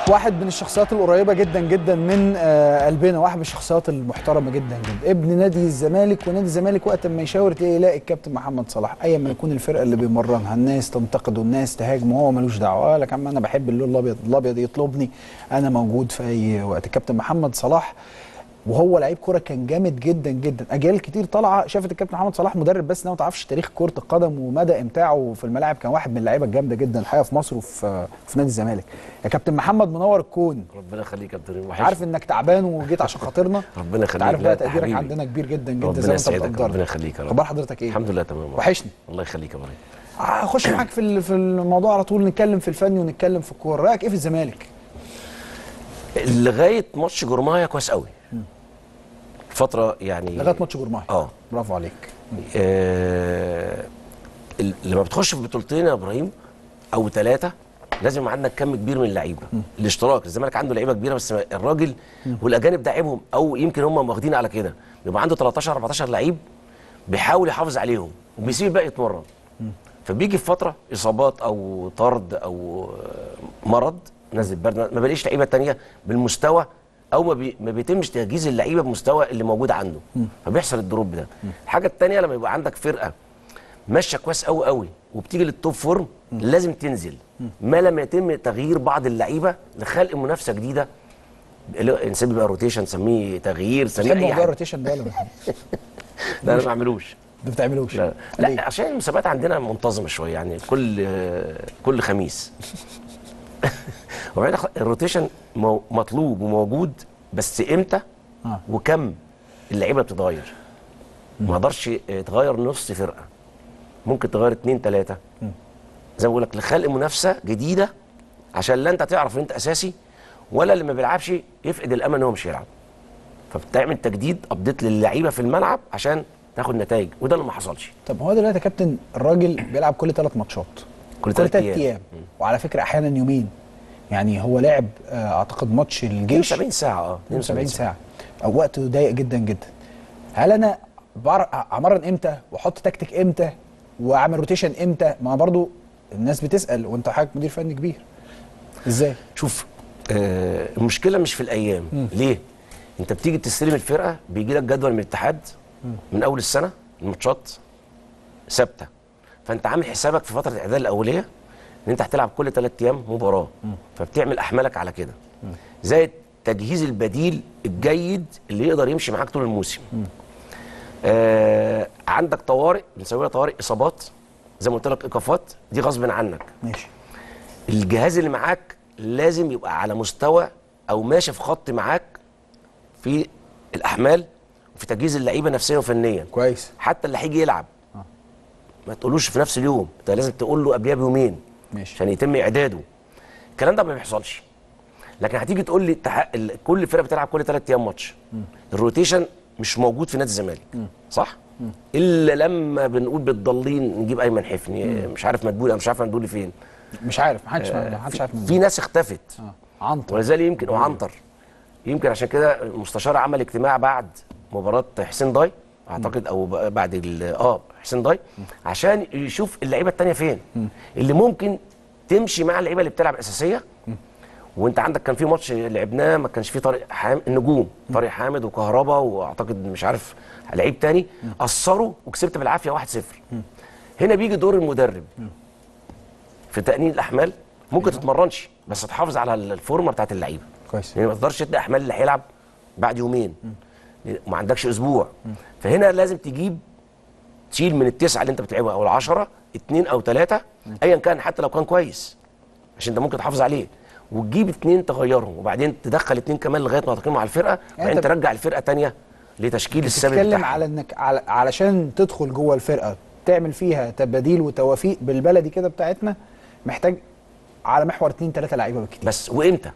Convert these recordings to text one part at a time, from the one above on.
واحد من الشخصيات القريبه جدا جدا من قلبنا، واحد من الشخصيات المحترمه جدا جدا، ابن نادي الزمالك. ونادي الزمالك وقت ما يشاور تلاقي يلاقي الكابتن محمد صلاح، ايا ما يكون الفرقه اللي بيمرنها الناس تنتقده الناس تهاجمه، هو ملوش دعوه. قال لك عم انا بحب اللون الابيض، الابيض يطلبني انا موجود في اي وقت. الكابتن محمد صلاح وهو لعيب كوره كان جامد جدا جدا. اجيال كتير طالعه شافت الكابتن محمد صلاح مدرب بس، انها ما تعرفش تاريخ كره القدم ومدى امتاعه في الملاعب. كان واحد من اللعيبه الجامده جدا الحقيقه في مصر وفي نادي الزمالك. يا كابتن محمد منور الكون. ربنا يخليك يا كابتن. عارف انك تعبان وجيت عشان خاطرنا. ربنا يخليك. عارف بقى تقديرك عندنا كبير جدا جدا زي ما انت بتقدرنا. ربنا يخليك يا رب. اخبار حضرتك ايه؟ الحمد لله تمام. وحشني. الله يخليك يا ابراهيم. هخش معاك في الموضوع على طول، نتكلم في الفن ونتكلم في الكوره. رايك ايه في الزمالك؟ لغايه ماتش جورمايا كويس قوي. فتره يعني لغايه ماتش جورماهي. برافو عليك. لما بتخش في بطولتين يا ابراهيم او ثلاثه لازم عندك كم كبير من اللعيبه. الاشتراك، الزمالك عنده لعيبه كبيره بس الراجل والاجانب داعمهم، او يمكن هم واخدين على كده، بيبقى عنده 13 14 لعيب بيحاول يحافظ عليهم وبيسيب الباقي يتمرن. فبيجي في فتره اصابات او طرد او مرض، نزل برد، ما بلاقيش لعيبه ثانيه بالمستوى، او ما بيتمش تجهيز اللعيبه بمستوى اللي موجود عنده. فبيحصل الدروب ده. الحاجه الثانيه لما يبقى عندك فرقه ماشيه كويس قوي قوي وبتيجي للتوب فورم لازم تنزل، ما لم يتم تغيير بعض اللعيبه لخلق منافسه جديده. الانسان بيبقى روتيشن، نسميه تغيير، نسميه اي حاجه. الروتيشن ده ولا لا انا ما بعملوش. ما بتعملوش؟ لا عشان المسابقات عندنا منتظمه شويه، يعني كل خميس. وبعدين الروتيشن مطلوب وموجود، بس امتى وكم اللعيبه بتتغير. ما اقدرش تغير نص فرقه، ممكن تغير 2 3 زي ما بقول لك لخلق منافسه جديده، عشان لا انت تعرف ان انت اساسي ولا اللي ما بيلعبش يفقد الامل ان هو مش هيلعب. فبتعمل تجديد ابديت للعيبه في الملعب عشان تاخد نتائج، وده اللي ما حصلش. طب هو دلوقتي يا كابتن الراجل بيلعب كل 3 ماتشات، كل 3 ايام، وعلى فكره احيانا يومين. يعني هو لعب اعتقد ماتش الجيش 72 ساعه 72 ساعه، او وقت ضيق جدا جدا. هل انا امرن امتى واحط تكتيك امتى واعمل روتيشن امتى؟ ما برضو الناس بتسال، وانت حضرتك مدير فني كبير، ازاي؟ شوف المشكله مش في الايام. ليه؟ انت بتيجي تستلم الفرقه بيجي لك جدول من الاتحاد من اول السنه، الماتشات ثابته، فانت عامل حسابك في فتره الاعداد الاوليه ان انت هتلعب كل 3 ايام مباراه، فبتعمل احمالك على كده، زي تجهيز البديل الجيد اللي يقدر يمشي معاك طول الموسم. عندك طوارئ، بنسميها طوارئ اصابات، زي ما قلت لك ايقافات، دي غصب عنك. ماشي. الجهاز اللي معاك لازم يبقى على مستوى او ماشي في خط معاك في الاحمال وفي تجهيز اللعيبه نفسيا وفنيا. كويس. حتى اللي هيجي يلعب ما تقولوش في نفس اليوم، انت لازم تقول له قبلها بيومين. ماشي. عشان يتم اعداده. الكلام ده ما بيحصلش. لكن هتيجي تقول لي كل فرقه بتلعب كل 3 ايام ماتش. الروتيشن مش موجود في نادي الزمالك، صح؟ الا لما بنقول بالضالين نجيب ايمن حفني، مش عارف مدبولي، مش عارف مدبولي فين، مش عارف، ما حدش عارف. في ناس اختفت. عنتر، ولذلك يمكن وعنتر يمكن عشان كده المستشار عمل اجتماع بعد مباراه حسين داي اعتقد، او بعد حسين داي، عشان يشوف اللعيبه الثانيه فين اللي ممكن تمشي مع اللعيبه اللي بتلعب اساسيه. وانت عندك كان في ماتش لعبناه ما كانش فيه طارق حامد، النجوم طارق حامد وكهربا واعتقد مش عارف لعيب تاني، اثروا وكسبت بالعافيه 1-0. هنا بيجي دور المدرب في تأنين الاحمال. ممكن تتمرنش بس تحافظ على الفورمه بتاعت اللعيبه كويس، يعني ما تقدرش تدي احمال اللي هيلعب بعد يومين، ما عندكش اسبوع. فهنا لازم تشيل من ال9 اللي انت بتلعبها او ال10 2 أو 3 ايا كان، حتى لو كان كويس عشان انت ممكن تحافظ عليه، وتجيب 2 تغيرهم، وبعدين تدخل 2 كمان لغايه ما تقيموا على الفرقه، وبعدين ترجع الفرقه ثانيه لتشكيل الثابت بتاعها. بتتكلم على انك علشان تدخل جوه الفرقه تعمل فيها تباديل وتوافيق بالبلدي كده بتاعتنا، محتاج على محور 2 3 لعيبه بالكتير بس. وامتى؟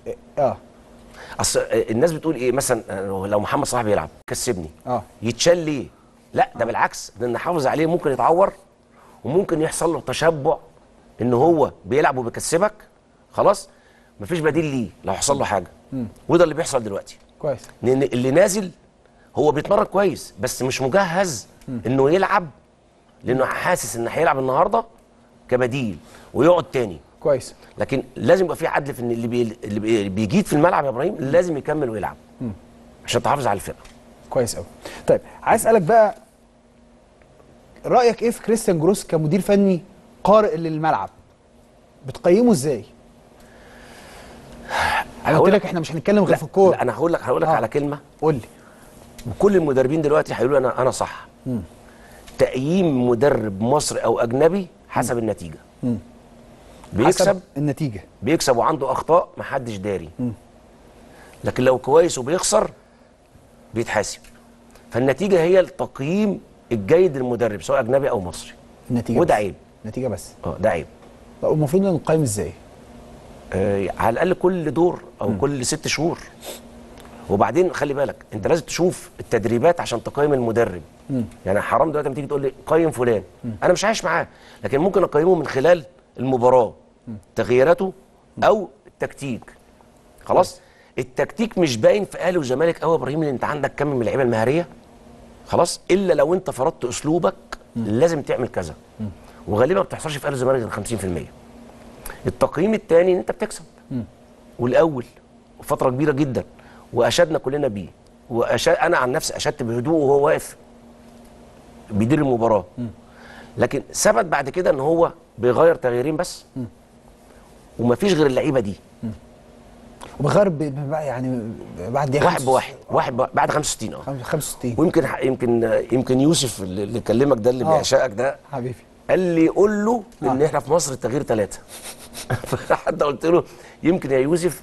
اصل الناس بتقول ايه مثلا لو محمد صلاح بيلعب كسبني يتشال ليه؟ لا ده بالعكس، ده نحافظ عليه، ممكن يتعور وممكن يحصل له تشبع ان هو بيلعب وبيكسبك، خلاص مفيش بديل ليه لو حصل له حاجه. وده اللي بيحصل دلوقتي. كويس. لان اللي نازل هو بيتمرن كويس بس مش مجهز انه يلعب، لانه حاسس ان هيلعب النهارده كبديل ويقعد تاني، كويس. لكن لازم يبقى في عدل في ان اللي بيجيد في الملعب يا ابراهيم لازم يكمل ويلعب عشان تحافظ على الفرقه. كويس قوي. طيب عايز اسالك بقى، رايك ايه في كريستيان جروس كمدير فني قارئ للملعب؟ بتقيمه ازاي؟ انا قلت لك احنا مش هنتكلم غير في الكوره. لا انا هقول لك على كلمه. قول لي. وكل المدربين دلوقتي هيقولوا انا صح. تقييم مدرب مصري او اجنبي حسب النتيجه. بيكسب حسب النتيجه. بيكسب وعنده اخطاء محدش داري. لكن لو كويس وبيخسر بيتحاسب. فالنتيجه هي التقييم الجيد للمدرب سواء اجنبي او مصري. النتيجه وده بس. عيب. نتيجه بس. ده عيب. طب المفروض نقيم ازاي؟ على الاقل كل دور او كل 6 شهور. وبعدين خلي بالك انت لازم تشوف التدريبات عشان تقيم المدرب. يعني حرام دلوقتي لما تيجي تقول لي قيم فلان، انا مش عايش معاه، لكن ممكن اقيمه من خلال المباراه، تغييراته او التكتيك. خلاص؟ التكتيك مش باين في اهلي وزمالك قوي يا ابراهيم، لان انت عندك كم من اللعيبه المهاريه. خلاص؟ الا لو انت فرضت اسلوبك لازم تعمل كذا. وغالبا ما بتحصلش في اهلي وزمالك غير 50%. التقييم الثاني ان انت بتكسب. والاول فتره كبيره جدا واشدنا كلنا بيه، انا عن نفسي اشدت بهدوء وهو واقف بيدير المباراه. لكن ثبت بعد كده ان هو بيغير تغييرين بس ومفيش غير اللعيبه دي. وبغير يعني بعد واحد بعد 65 65. ويمكن يوسف اللي كلمك ده اللي بيعشقك ده حبيبي قال لي قول له ان احنا في مصر التغيير 3. فحتى قلت له يمكن يا يوسف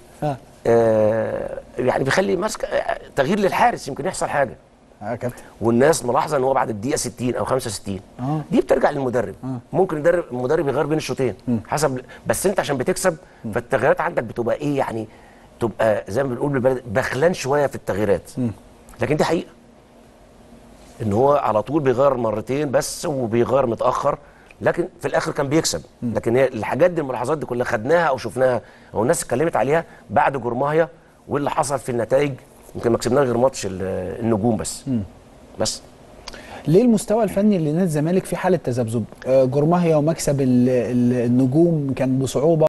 يعني بيخلي ماسك تغيير للحارس يمكن يحصل حاجه. كابتن. والناس ملاحظه ان هو بعد الدقيقه 60 او 65 دي بترجع للمدرب. ممكن المدرب يغير بين الشوطين حسب، بس انت عشان بتكسب فالتغييرات عندك بتبقى ايه يعني، تبقى زي ما بنقول بالبلد بخلان شويه في التغييرات. لكن دي حقيقه ان هو على طول بيغير مرتين بس وبيغير متاخر، لكن في الاخر كان بيكسب. لكن هي الحاجات دي الملاحظات دي كلها خدناها او شفناها او الناس اتكلمت عليها بعد جورماهيا واللي حصل في النتائج. يمكن ما كسبناش غير ماتش النجوم بس. ليه المستوى الفني لنادي الزمالك في حاله تذبذب؟ جورماهيا ومكسب النجوم كان بصعوبه.